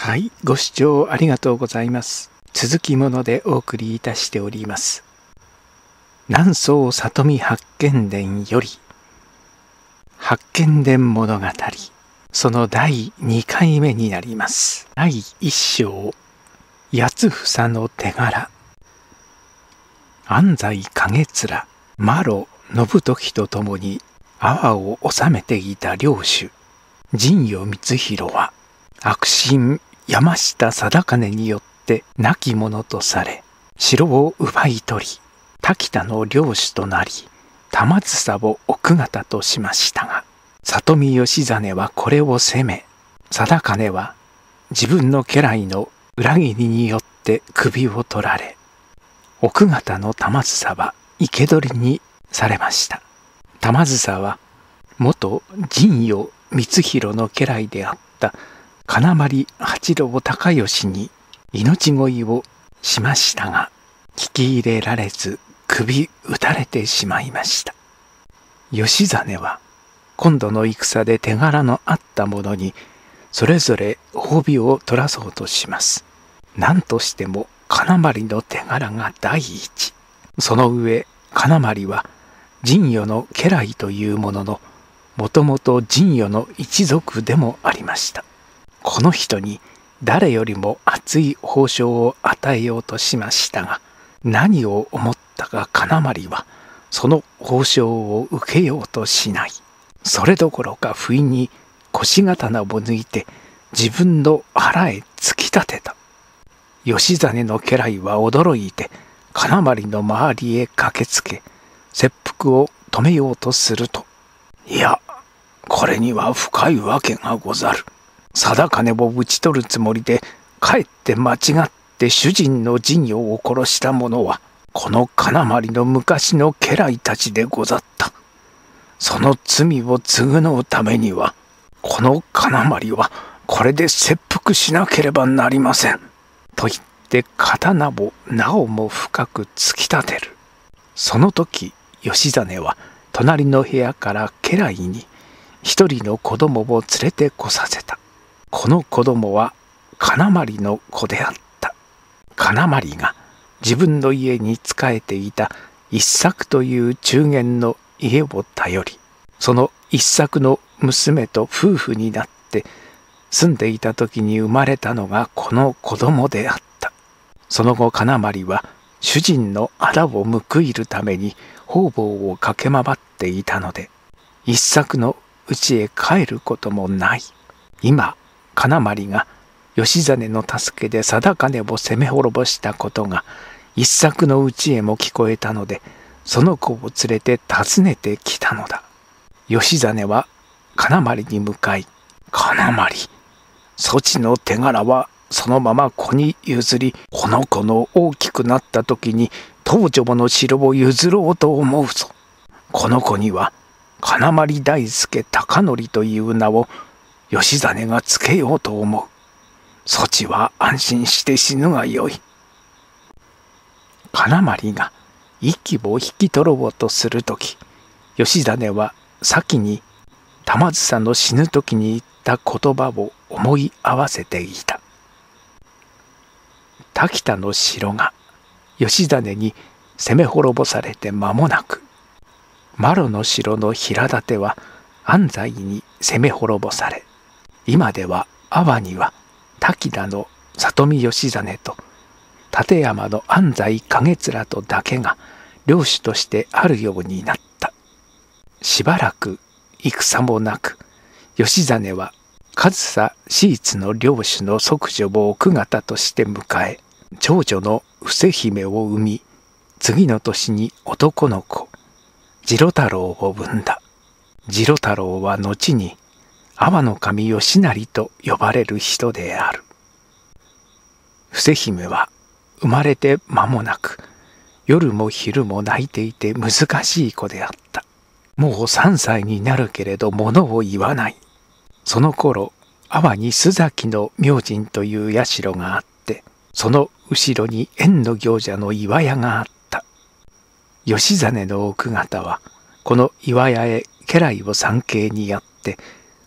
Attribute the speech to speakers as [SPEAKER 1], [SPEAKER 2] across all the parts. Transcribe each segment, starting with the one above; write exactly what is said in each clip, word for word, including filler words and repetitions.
[SPEAKER 1] はい、ご視聴ありがとうございます。続きものでお送りいたしております。南総里見八犬伝より八犬伝物語、そのだいにかいめになります。だいいっ章、八房の手柄。安西景貫、麻呂信時と共に阿波を治めていた領主神代光弘は悪神山下貞兼によって亡き者とされ、城を奪い取り滝田の領主となり玉梓を奥方としましたが、里見義実はこれを責め、貞兼は自分の家来の裏切りによって首を取られ、奥方の玉梓は生け捕りにされました。玉梓は元神代光弘の家来であった金丸八郎高義に命乞いをしましたが、聞き入れられず首打たれてしまいました。義実は今度の戦で手柄のあった者にそれぞれ褒美を取らそうとします。何としても金丸の手柄が第一。その上金丸は神代の家来というものの、もともと神代の一族でもありました。この人に誰よりも厚い褒章を与えようとしましたが、何を思ったか金丸はその褒章を受けようとしない。それどころか不意に腰刀を抜いて自分の腹へ突き立てた。義実の家来は驚いて金丸の周りへ駆けつけ、切腹を止めようとすると、いや、これには深いわけがござる。貞兼を討ち取るつもりでかえって間違って主人の神代を殺した者はこの金丸の昔の家来たちでござった。その罪を償うためにはこの金丸はこれで切腹しなければなりません。と言って刀をなおも深く突き立てる。その時義実は隣の部屋から家来に一人の子供を連れてこさせた。この子供は金丸の子であった。金丸が自分の家に仕えていた一作という中間の家を頼り、その一作の娘と夫婦になって住んでいた時に生まれたのがこの子供であった。その後金丸は主人の仇を報いるために方々を駆け回っていたので、一作の家へ帰ることもない。今金丸が義実の助けで貞兼を攻め滅ぼしたことが一作の家へも聞こえたので、その子を連れて訪ねてきたのだ。義実は金丸に向かい、金丸、そちの手柄はそのまま子に譲り、この子の大きくなった時に東条の城を譲ろうと思うぞ。この子には金丸大助高則という名を義実がつけようと思う。そちは安心して死ぬがよい。金丸が息を引き取ろうとするとき、義実は先に玉梓の死ぬ時に言った言葉を思い合わせていた。滝田の城が義実に攻め滅ぼされて間もなく、麻呂の城の平立は安西に攻め滅ぼされ、今では阿波には滝田の里見義実と立山の安西景貫とだけが領主としてあるようになった。しばらく戦もなく、義実は上総私立の領主の息女を奥方として迎え、長女の伏姫を産み、次の年に男の子次郎太郎を産んだ。次郎太郎は後に阿波の神義成と呼ばれる人である。伏姫は生まれて間もなく夜も昼も泣いていて難しい子であった。もうさんさいになるけれど物を言わない。その頃阿波に須崎の明神という社があって、その後ろに縁の行者の岩屋があった。義実の奥方はこの岩屋へ家来を参詣にやって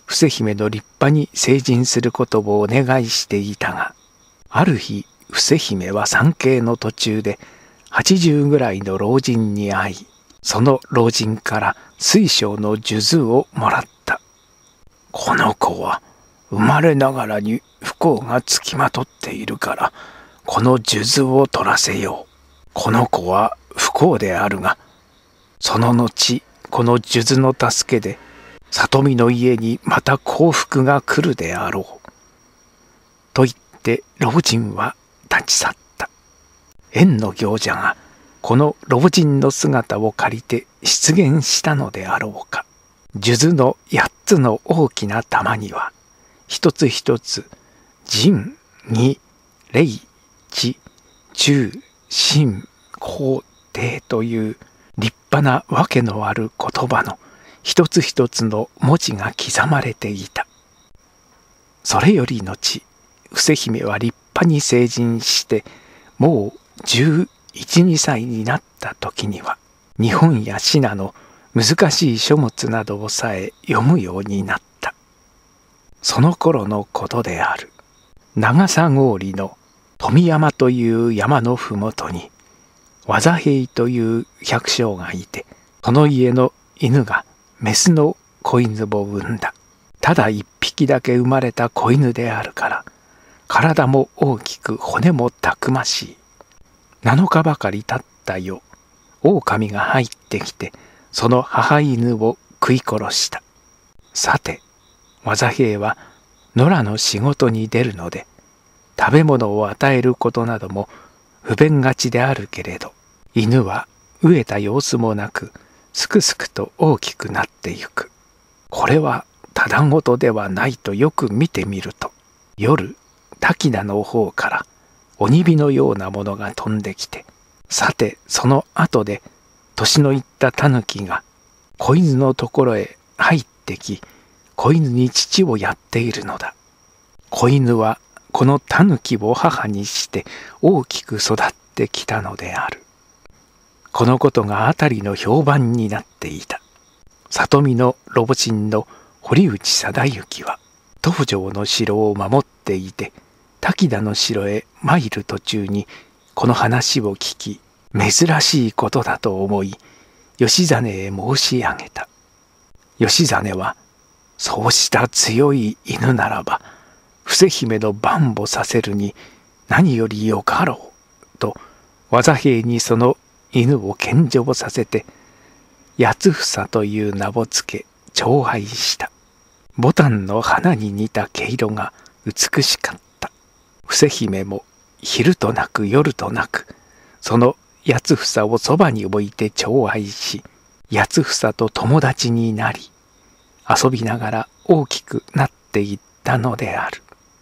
[SPEAKER 1] 伏姫の立派に成人することをお願いしていたが、ある日伏姫は参詣の途中ではちじゅうぐらいの老人に会い、その老人から水晶の数珠をもらった。この子は生まれながらに不幸がつきまとっているから、この数珠を取らせよう。この子は不幸であるが、その後この数珠の助けで里見の家にまた幸福が来るであろう。と言って老人は立ち去った。縁の行者がこの老人の姿を借りて出現したのであろうか。数珠の八つの大きな玉には、一つ一つ仁義礼智忠信孝悌という立派なわけのある言葉の一つ一つの文字が刻まれていた。それより後、伏姫は立派に成人してもうじゅういち、にさいになった時には、日本や信濃難しい書物などをさえ読むようになった。その頃のことである。長狭郡の富山という山のふもとに技平という百姓がいて、その家の犬がメスの子犬を産んだ。ただ一匹だけ生まれた子犬であるから、体も大きく骨もたくましい。なのかばかり経った夜、狼が入ってきてその母犬を食い殺した。さて技平は野良の仕事に出るので、食べ物を与えることなども不便がちであるけれど、犬は飢えた様子もなくすくすくと大きくなってゆく。これはただごとではないとよく見てみると、夜滝田の方から鬼火のようなものが飛んできて、さてその後で年のいった狸が子犬のところへ入ってき、子犬に乳をやっているのだ。子犬はこの狸を母にして大きく育ってきたのである。このことが辺りの評判になっていた。里見の老人の堀内貞行は東条の城を守っていて、滝田の城へ参る途中にこの話を聞き、珍しいことだと思い義実へ申し上げた。義実は、そうした強い犬ならば伏姫の番をさせるに何よりよかろうと技平にその犬を献上させて、八房という名をつけ寵愛した。牡丹の花に似た毛色が美しかった。伏姫も昼となく夜となくその八房をそばに置いて寵愛し、八房と友達になり遊びながら大きくなっていったのである。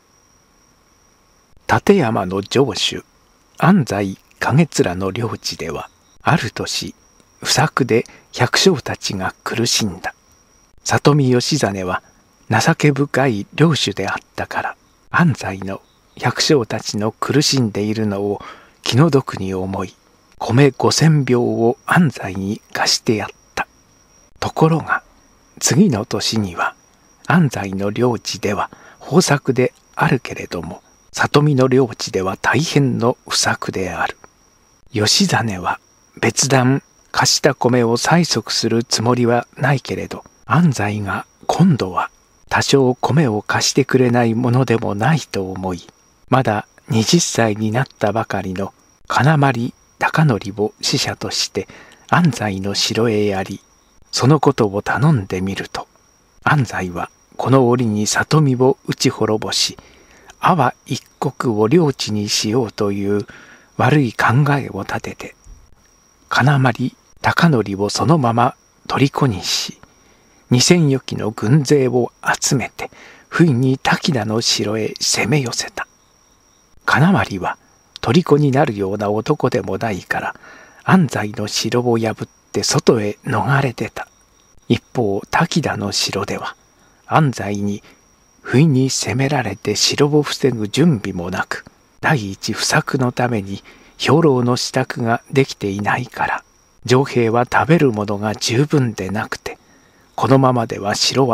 [SPEAKER 1] 立山の城主安西景貫の領地では、ある年不作で百姓たちが苦しんだ。里見義実は情け深い領主であったから、安西の百姓たちの苦しんでいるのを気の毒に思い、米五千俵を安西に貸してやった。ところが次の年には安西の領地では豊作であるけれども、里見の領地では大変の不作である。義実は別段貸した米を催促するつもりはないけれど、安西が今度は多少米を貸してくれないものでもないと思い、まだはたちになったばかりの金丸高則を使者として安西の城へやり、そのことを頼んでみると、安西はこの折に里見を討ち滅ぼし、阿波一国を領地にしようという悪い考えを立てて、金丸高則をそのまま虜にし、二千余機の軍勢を集めて不意に滝田の城へ攻め寄せた。金丸は虜になるような男でもないから、安西の城を破って外へ逃れ出た。一方滝田の城では安西に不意に攻められて城を防ぐ準備もなく、第一不作のために兵糧の支度ができていないから、城兵は食べるものが十分でなくて、このままでは城は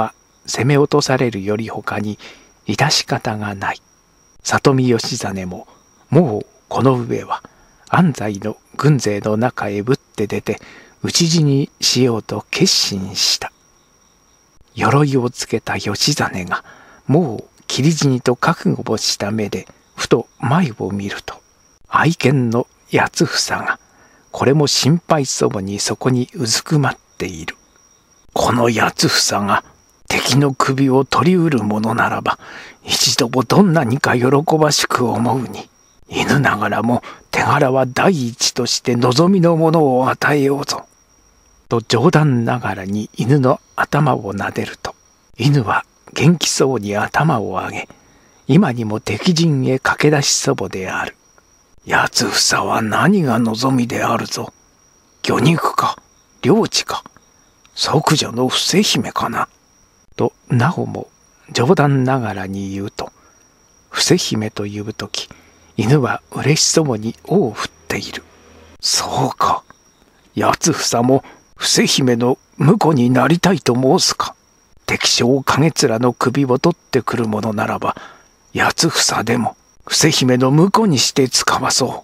[SPEAKER 1] 攻め落とされるよりほかに致し方がない。里見義実ももうこの上は安西の軍勢の中へぶって出て討ち死にしようと決心した。鎧をつけた義実がもう斬り死にと覚悟をした目でふと前を見ると、愛犬の八房がこれも心配そうにそこにうずくまっている。この八房が敵の首を取りうるものならば一度もどんなにか喜ばしく思うに、犬ながらも手柄は第一として望みのものを与えようぞ。と冗談ながらに犬の頭を撫でると、犬は元気そうに頭を上げ、今にも敵陣へ駆け出しそぼである。八房は何が望みであるぞ。魚肉か領地か息女の伏姫かな。となおも冗談ながらに言うと、伏姫というとき犬は嬉しそうに尾を振っている。そうか、八房も伏姫の婿になりたいと申すか。敵将景面の首を取ってくるものならば八房でも伏姫の婿にして使わそう。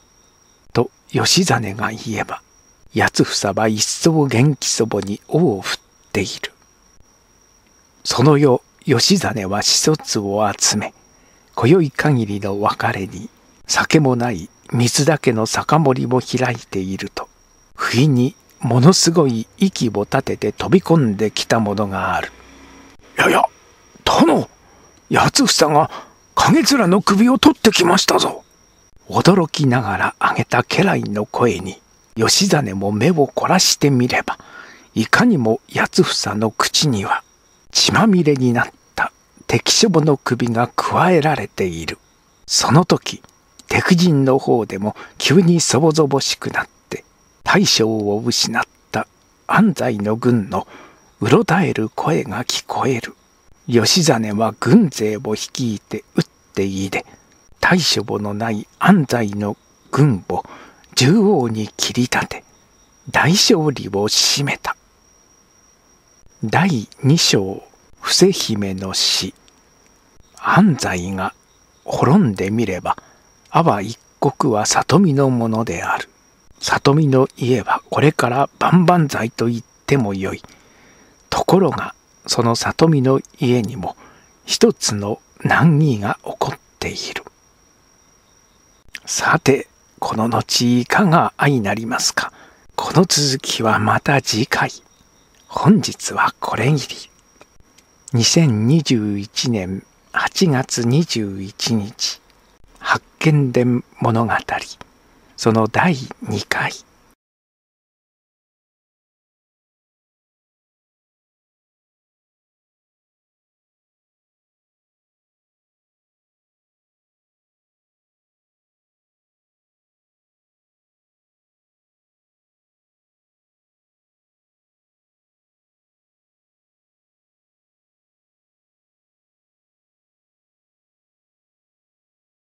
[SPEAKER 1] と義実が言えば、八房は一層元気そぼに尾を振っている。その夜義実は子卒を集め、今宵限りの別れに酒もない水だけの酒盛りも開いていると、不意にものすごい息を立てて飛び込んできたものがある。やや、殿、八房が景面の首を取ってきましたぞ。驚きながら上げた家来の声に義実も目を凝らしてみれば、いかにも八房の口には血まみれになった敵将の首がくわえられている。その時敵陣の方でも急にそぼぞぼしくなって大将を失った安西の軍のうろたえる声が聞こえる。義実は軍勢を率いて打っていで、大将のない安西の軍を縦横に切り立て大勝利を収めた。だいに章、伏姫の死。安西が滅んでみれば阿波一国は里見のものである。里見の家はこれから万々歳と言ってもよい。ところがその里見の家にも一つの難儀が起こっている。さてこの後いかが相なりますか。この続きはまた次回。本日はこれぎり。にせんにじゅういちねんはちがつにじゅういちにち、八犬伝物語そのだいにかい。